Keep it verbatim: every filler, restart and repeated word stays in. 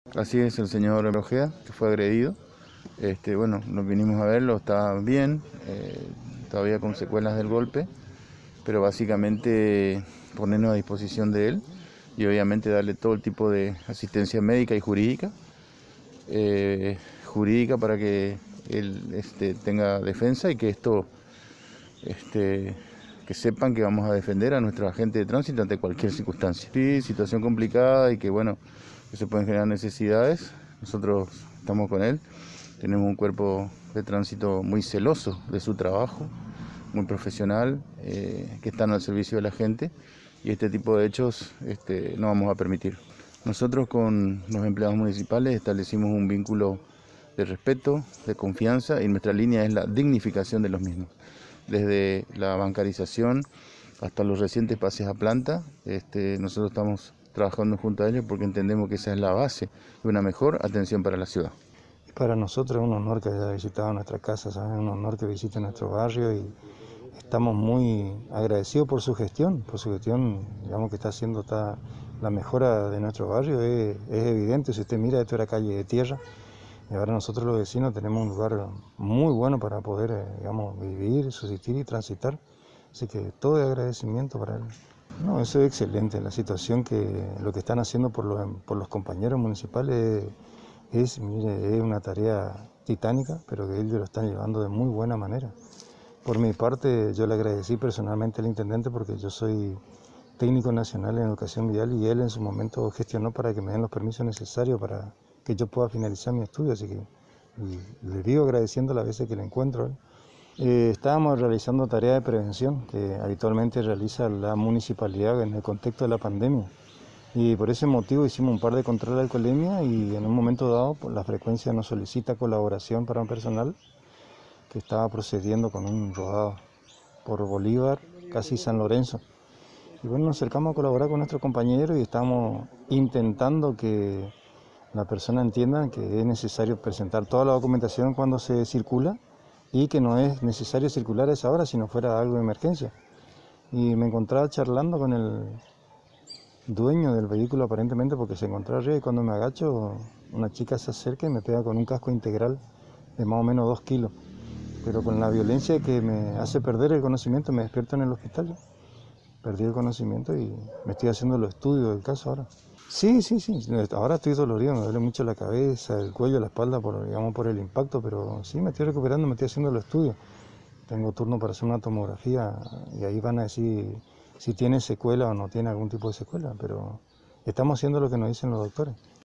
Así es, el señor Ojeda, que fue agredido. Este, bueno, nos vinimos a verlo, está bien, eh, todavía con secuelas del golpe, pero básicamente ponernos a disposición de él y obviamente darle todo el tipo de asistencia médica y jurídica, eh, jurídica para que él este, tenga defensa y que esto, este, que sepan que vamos a defender a nuestro agente de tránsito ante cualquier circunstancia. Sí, situación complicada y que bueno, que se pueden generar necesidades. Nosotros estamos con él, tenemos un cuerpo de tránsito muy celoso de su trabajo, muy profesional, eh, que están al servicio de la gente y este tipo de hechos este, no vamos a permitir. Nosotros con los empleados municipales establecimos un vínculo de respeto, de confianza y nuestra línea es la dignificación de los mismos. Desde la bancarización hasta los recientes pases a planta, este, nosotros estamos trabajando junto a ellos porque entendemos que esa es la base de una mejor atención para la ciudad. Para nosotros es un honor que haya visitado nuestra casa, ¿sabes? Es un honor que visite nuestro barrio y estamos muy agradecidos por su gestión, por su gestión, digamos que está haciendo está, la mejora de nuestro barrio, es, es evidente, si usted mira, esto era calle de tierra y ahora nosotros los vecinos tenemos un lugar muy bueno para poder, digamos, vivir, subsistir y transitar, así que todo es agradecimiento para él. No, eso es excelente, la situación que lo que están haciendo por los, por los compañeros municipales es, es, mire, es una tarea titánica, pero que ellos lo están llevando de muy buena manera. Por mi parte, yo le agradecí personalmente al intendente porque yo soy técnico nacional en educación vial y él en su momento gestionó para que me den los permisos necesarios para que yo pueda finalizar mi estudio, así que le digo agradeciendo las veces que le encuentro. Eh, estábamos realizando tareas de prevención que habitualmente realiza la municipalidad en el contexto de la pandemia y por ese motivo hicimos un par de controles de alcoholemia y en un momento dado la frecuencia nos solicita colaboración para un personal que estaba procediendo con un rodado por Bolívar, casi San Lorenzo. Y bueno, nos acercamos a colaborar con nuestro compañero y estamos intentando que la persona entienda que es necesario presentar toda la documentación cuando se circula y que no es necesario circular a esa hora si no fuera algo de emergencia. Y me encontraba charlando con el dueño del vehículo aparentemente porque se encontraba arriba y cuando me agacho una chica se acerca y me pega con un casco integral de más o menos dos kilos. Pero con la violencia que me hace perder el conocimiento me despierto en el hospital. Perdí el conocimiento y me estoy haciendo los estudios del caso ahora. Sí, sí, sí, ahora estoy dolorido, me duele mucho la cabeza, el cuello, la espalda, por, digamos, por el impacto, pero sí, me estoy recuperando, me estoy haciendo los estudios. Tengo turno para hacer una tomografía y ahí van a decir si tiene secuela o no tiene algún tipo de secuela, pero estamos haciendo lo que nos dicen los doctores.